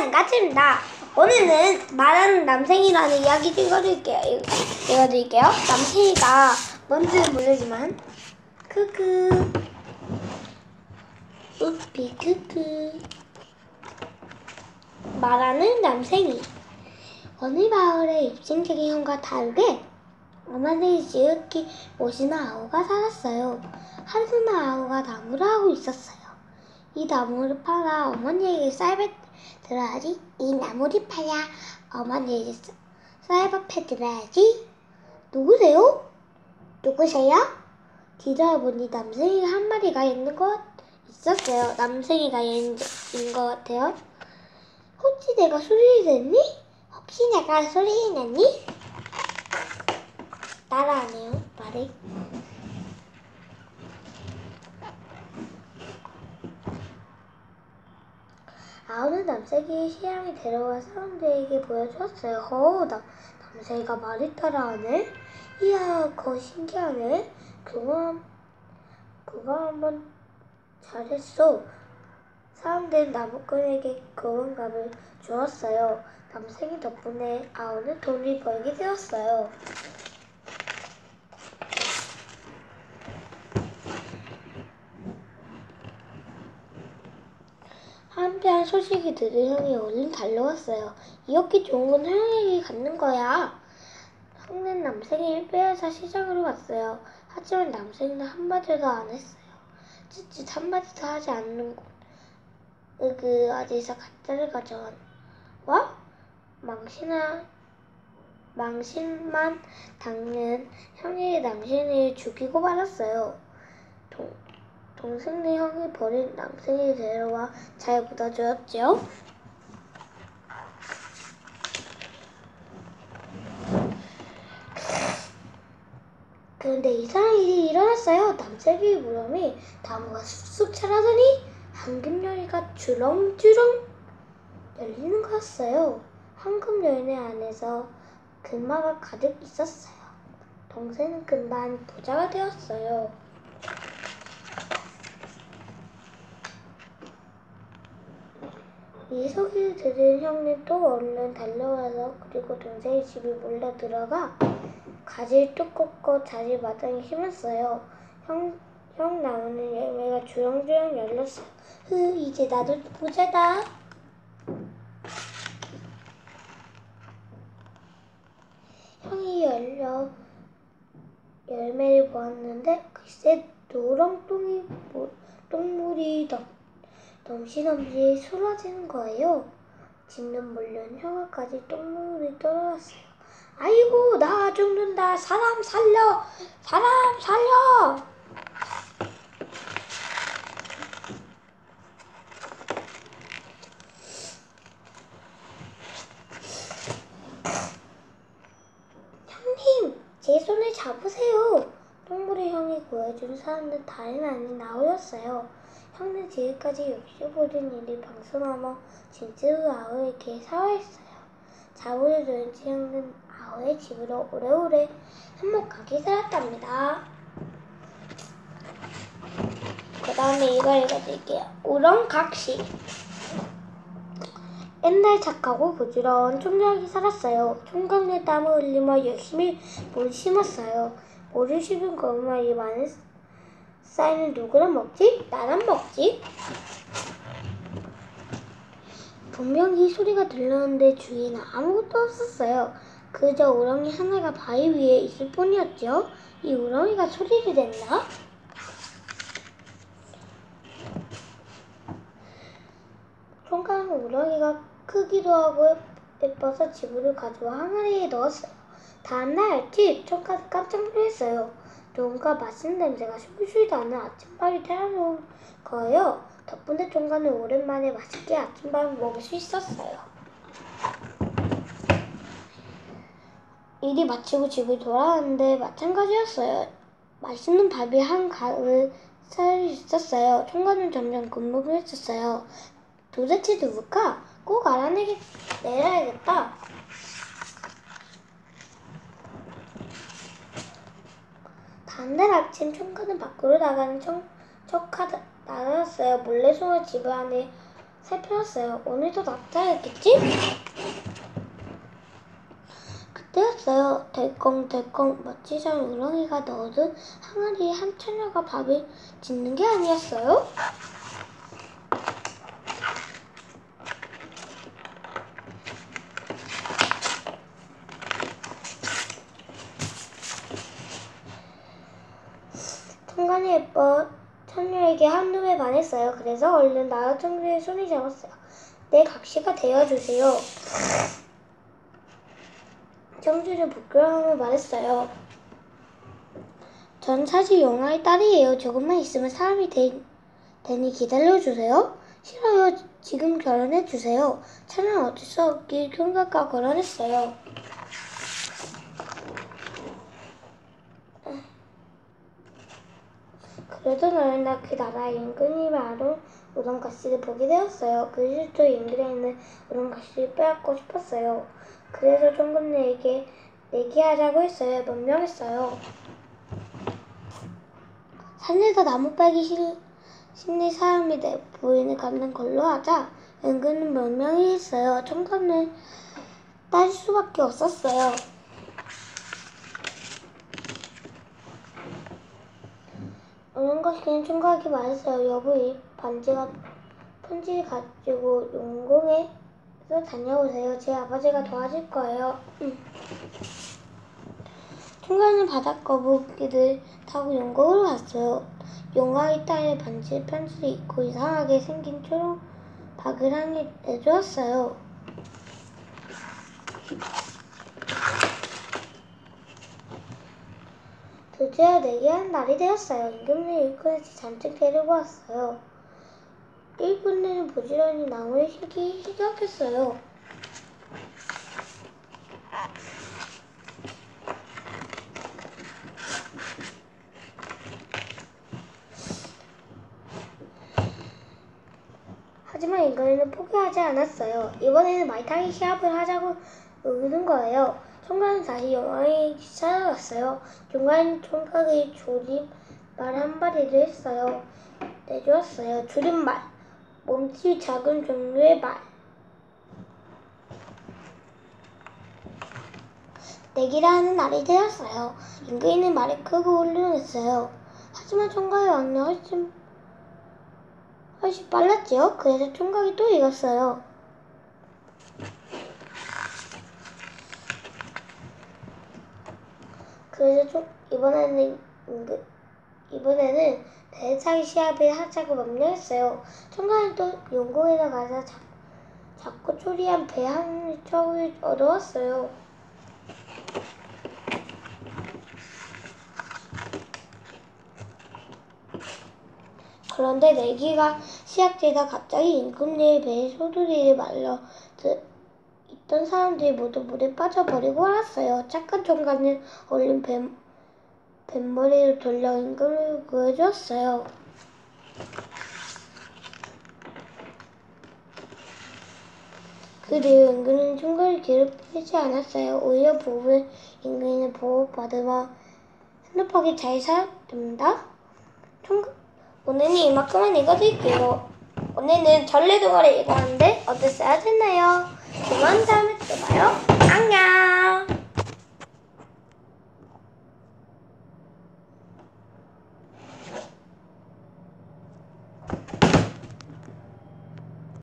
까치입니다. 오늘은 말하는 남생이라는 이야기 읽어드릴게요. 남생이가 뭔지는 모르지만 크크 우피 크크. 말하는 남생이. 어느 마을에 입신적인 형과 다르게 어머니 지극히 모시는 아우가 살았어요. 하루는 아우가 나무를 하고 있었어요. 이 나무를 팔아 어머니에게 쌀밥 들어야지. 이 나무를 팔아 어머니에게 쌀밥 해드려야지. 누구세요? 뒤돌아보니 남생이가 한 마리가 있는 것 있었어요. 남생이가 있는 것 같아요. 혹시 내가 소리를 냈니? 따라하네요, 말을. 아우는 남생이의 시향을 데려와 사람들에게 보여주었어요. 남생이가 말을 따라하네? 이야, 그거 신기하네. 그거 한번 잘했어. 사람들은 나무꾼에게 그건갑을 주었어요. 남생이 덕분에 아우는 돈을 벌게 되었어요. 한편 소식이 들은 형이 얼른 달려왔어요. 이렇게 좋은 건 형에게 갖는 거야. 형은 남생이를 빼앗아 시장으로 갔어요. 하지만 남생이는 한마디도 안 했어요. 쯧쯧 한마디도 하지 않는군. 어디서 가짜를 가져와? 망신만 닦는 형에게 남생이를 죽이고 말았어요. 동생네 형이 버린 남생이를 데려와 잘 묻어주었지요. 그런데 이상한 일이 일어났어요. 남생이의 무덤이 나무가 쑥쑥 자라더니 황금열쇠가 주렁주렁 열리는 거였어요. 황금열쇠 안에서 금화가 가득 있었어요. 동생은 금방 부자가 되었어요. 이 소식을 들은 형님 또 얼른 달려와서 그리고 동생의 집에 몰래 들어가 가지를 뚝 꺾고 자리 마당에 심었어요. 형 나무는 열매가 주렁주렁 열렸어요. 이제 나도 부자다. 형이 열매를 보았는데 글쎄 노랑 똥물이 넘치넘치 쏟아지는 거예요. 집는 물론 형아까지 똥물이 떨어졌어요. 아이고, 나 죽는다. 사람 살려. 형님, 제 손을 잡으세요. 똥물의 형이 구해준 사람은 다른 아닌 아우였어요. 형은 지금까지 욕심부린 일이 방송하며 진짜로 아우에게 사과했어요. 자우를 들은 형은 아우의 집으로 오래오래 행복하게 살았답니다. 그 다음에 이거 읽어드릴게요. 우렁각시. 옛날 착하고 부지런한 총각이 살았어요. 총각은 땀을 흘리며 열심히 모를 심었어요. 모를 심은 것만 이 많은 쌀은 누구랑 먹지? 나랑 먹지? 분명히 소리가 들렸는데 주위에는 아무것도 없었어요. 그저 우렁이 하나가 바위 위에 있을 뿐이었죠. 이 우렁이가 소리를 냈나? 총각은 우렁이가 크기도 하고 예뻐서 집으로 가져와 항아리에 넣었어요. 다음날 아침 총각은 깜짝 놀랐어요. 누군가 맛있는 냄새가 술술 나는 아침밥이 태어나는 거예요. 덕분에 총각은 오랜만에 맛있게 아침밥을 먹을 수 있었어요. 일이 마치고 집을 돌아왔는데 마찬가지였어요. 맛있는 밥이 한 가을 쌀 있었어요. 총각은 점점 궁금해졌어요. 도대체 누굴까? 꼭 내려야겠다. 다음날 아침 총각은 밖으로 나가는 척하다 나갔어요. 몰래 숨어 집 안에 살펴봤어요. 오늘도 나타났겠지? 그때였어요. 덜컹덜컹 멋지던 우렁이가 넣어둔 항아리에 한 처녀가 밥을 짓는 게 아니었어요? 통관이 예뻐 처녀에게 한눈에 반했어요. 그래서 얼른 나라 청주에 손이 잡았어요. 내 각시가 되어주세요. 청주는 부끄러움을 말했어요. 전 사실 용화의 딸이에요. 조금만 있으면 사람이 되니 기다려주세요. 싫어요. 지금 결혼해주세요. 처녀는 어쩔 수 없기 총각과 결혼했어요. 그래도 어느 날 그 나라의 임금이 많은 우렁가시를 보게 되었어요. 그 실도 임금에 있는 우렁가시를 빼앗고 싶었어요. 그래서 총각에게 내기하자고 했어요. 명령했어요. 산에서 나무 빨기 심리 사람이 내 부인을 갖는 걸로 하자. 임금은 명령을 했어요. 총각은 따질 수밖에 없었어요. 우렁가시는 총각이 말했어요. 여보, 이 편지를 가지고 용궁에서 다녀오세요. 제 아버지가 도와줄 거예요. 총각은 바닷거북이를 타고 용궁으로 갔어요. 용왕의 딸의 편지를 읽고 이상하게 생긴 초록 바글함이 내주었어요. 드디어 내기하는 날이 되었어요. 임금은 일꾼을 잔뜩 데리고 왔어요. 일꾼들은 부지런히 나무를 심기 시작했어요. 하지만 임금은 포기하지 않았어요. 이번에는 말타기 시합을 하자고 의는 거예요. 총각은 다시 용왕에게 찾아갔어요. 용왕은 총각의 조림말 한 마리를 했어요. 내주었어요. 조림말, 몸집이 작은 종류의 말. 내기를 하는 날이 되었어요. 임금은 말이 크고 훌륭했어요. 하지만 총각의 왕은 훨씬 빨랐지요. 그래서 총각이 또 이겼어요. 그래서 이번에는 배차기 시합을 하자고 명령했어요. 총각은 또 용궁에 가서 작고 초리한 배 한 척을 얻어왔어요. 그런데 내기가 시작되다 갑자기 임금네의 배에 소들이를 말려 있던 사람들이 모두 물에 빠져버리고 말았어요. 착한 총각은 얼른 뱃머리를 돌려 임금을 구해주었어요. 그 뒤로 임금은 총각을 괴롭히지 않았어요. 오히려 부부는 임금을 보호받으며 행복하게 잘 살았답니다. 오늘은 이만큼만 읽어드릴게요. 오늘은 전래동화를 읽었는데 어땠어요? 됐나요? 그만 다음에 또 봐요. 안녕.